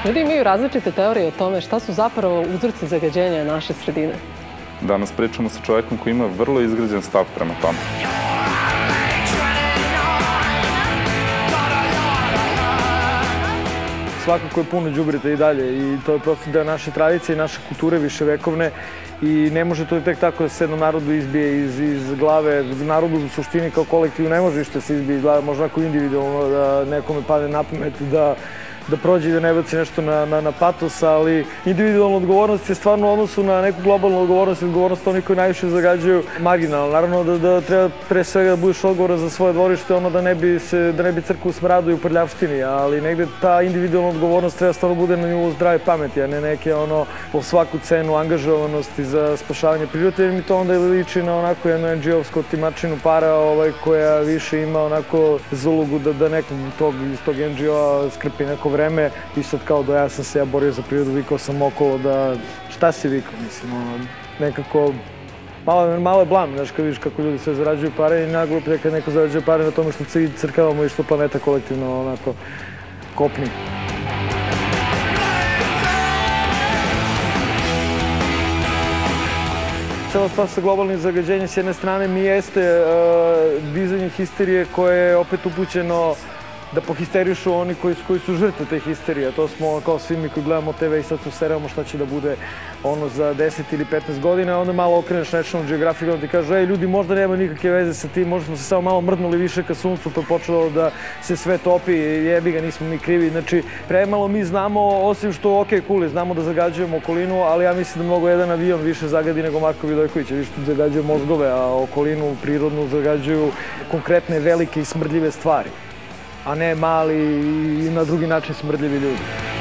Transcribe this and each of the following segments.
Ljudi imaju različite teorije o tome šta su zapravo uzroci zagađenja naše sredine. Danas pričamo sa čovjekom koji ima vrlo izgrađen stav prema tome. Svakako je puno đubreta i dalje i to je prosto deo naše tradicije i naše kulture viševekovne i ne može to tek tako da se jednom narodu izbije iz glave. Narodu u suštini kao kolektivu ne može ništa se izbije iz glave, možda ako individualno da nekome padne na pamet da prođe i da ne baci nešto na patos, ali individualna odgovornost je stvarno u odnosu na neku globalnu odgovornost i odgovornost onih koji najviše zagađuju marginalno. Naravno da treba pre svega da budeš odgovoran za svoje dvorište, ono da ne bi crkao u smradu i u prljavštini, ali negde ta individualna odgovornost treba stvarno bude na nivou zdrave pameti, a ne neke ono po svaku cenu angažovanosti za spašavanje prirode, jer mi to onda liči na onako jednu NGO-vsku otimačinu para koja više ima onako zulugu da nekog iz tog NGO-a skrpi neko vreme i sad kao da ja sam se borio za prirodu, vikao sam okolo da šta si vikao, mislim, nekako malo je blam, znaš, kad vidiš kako ljudi sve zarađuju pare i nagluplje kad neko zarađuje pare na tome što crkavamo i što planeta kolektivno onako kopni. Cela stvar sa globalnim zagađenjem s jedne strane mi jeste dizanje histerije koje je opet upućeno da pohisterišu oni koji su žrtve te histerije. To smo kao svi mi koji gledamo TV i sad se useravamo šta će da bude ono za 10 ili 15 godina, onda malo okreneš National Geographic i ti kaže, ej ljudi, možda nema nikakve veze sa tim, možda smo se samo malo mrdnuli više ka suncu pa je počelo da se sve topi, jebi ga, nismo mi krivi. Znači, premalo mi znamo, osim što, ok, cool, znamo da zagađujemo okolinu, ali ja mislim da mnogo jedan avion više zagadi nego Marko Vidojković, više zagađuje mozgove, a okolinu prirodnu zagađuju konkretne, velike i smrdljive stvari, a ne mali i na drugi način smrdljivi ljudi.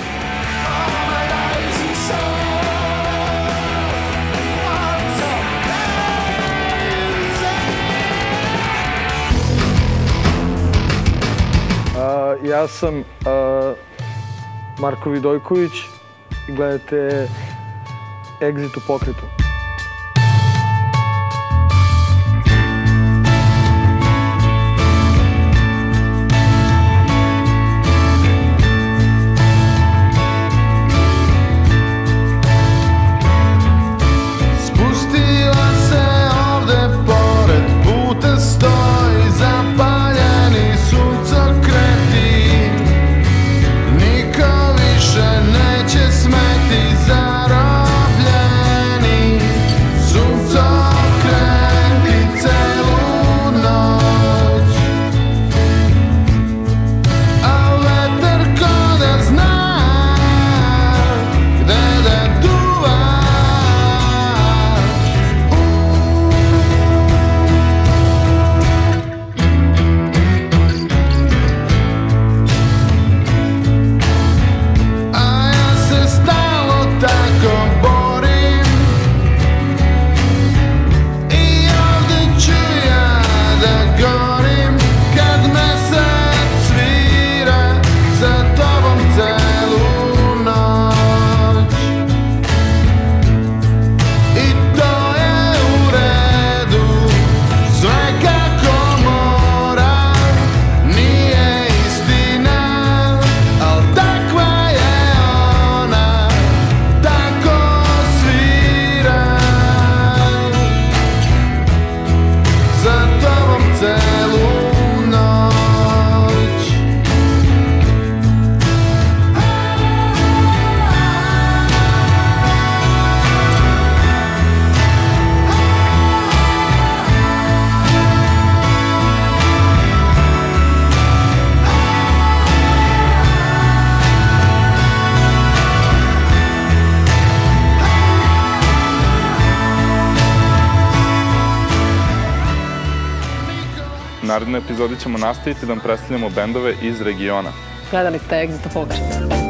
Ja sam Marko Vidojković i gledate Exit u pokretu. U narednoj epizodi ćemo nastaviti da vam predstavljamo bendove iz regiona. Gledali ste Exit u pokretu.